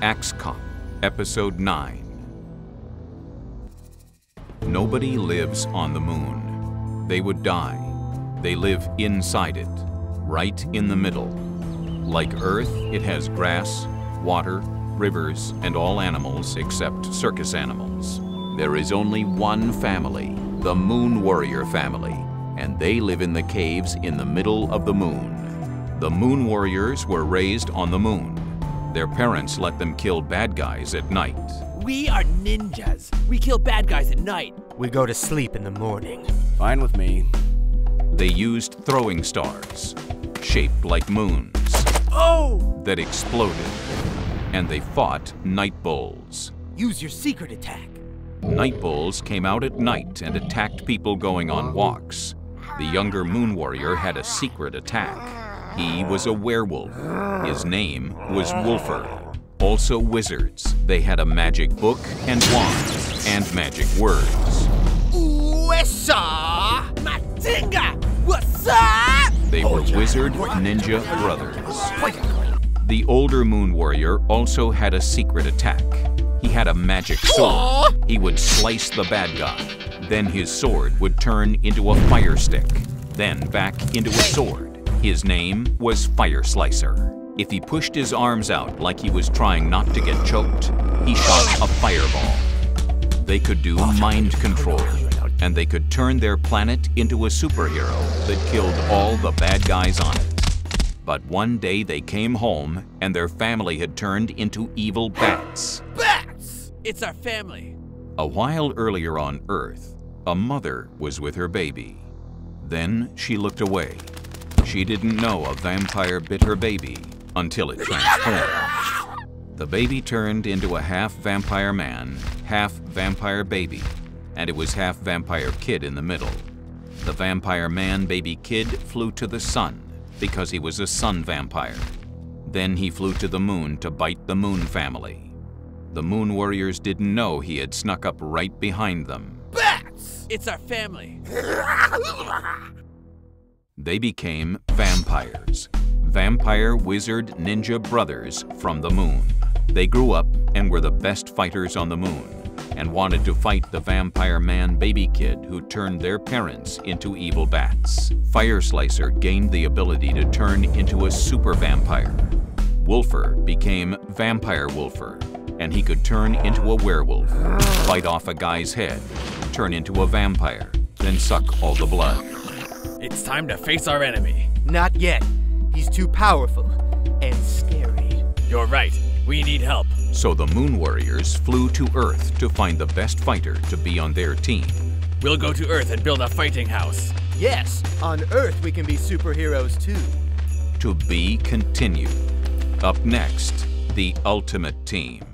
Axe Cop, Episode 9. Nobody lives on the moon. They would die. They live inside it, right in the middle. Like Earth, it has grass, water, rivers, and all animals except circus animals. There is only one family, the Moon Warrior family, and they live in the caves in the middle of the moon. The Moon Warriors were raised on the moon. Their parents let them kill bad guys at night. We are ninjas. We kill bad guys at night. We go to sleep in the morning. Fine with me. They used throwing stars, shaped like moons, that exploded, and they fought night bulls. Use your secret attack. Night bulls came out at night and attacked people going on walks. The younger Moon Warrior had a secret attack. He was a werewolf. His name was Wolfer. Also wizards. They had a magic book and wands and magic words. Uesa! Matinga! What's up? They were wizard ninja brothers. The older Moon Warrior also had a secret attack. He had a magic sword. He would slice the bad guy. Then his sword would turn into a fire stick. Then back into a sword. His name was Fire Slicer. If he pushed his arms out like he was trying not to get choked, he shot a fireball. They could do mind control, and they could turn their planet into a superhero that killed all the bad guys on it. But one day they came home, and their family had turned into evil bats. Bats! It's our family. A while earlier on Earth, a mother was with her baby. Then she looked away. She didn't know a vampire bit her baby until it transformed. The baby turned into a half vampire man, half vampire baby, and it was half vampire kid in the middle. The vampire man baby kid flew to the sun because he was a sun vampire. Then he flew to the moon to bite the Moon family. The Moon Warriors didn't know he had snuck up right behind them. Bats! It's our family. They became vampires. Vampire wizard ninja brothers from the moon. They grew up and were the best fighters on the moon and wanted to fight the vampire man baby kid who turned their parents into evil bats. Fire Slicer gained the ability to turn into a super vampire. Wolfer became Vampire Wolfer, and he could turn into a werewolf, bite off a guy's head, turn into a vampire, then suck all the blood. It's time to face our enemy. Not yet. He's too powerful and scary. You're right. We need help. So the Moon Warriors flew to Earth to find the best fighter to be on their team. We'll go to Earth and build a fighting house. Yes, on Earth we can be superheroes too. To be continued. Up next, the Ultimate Team.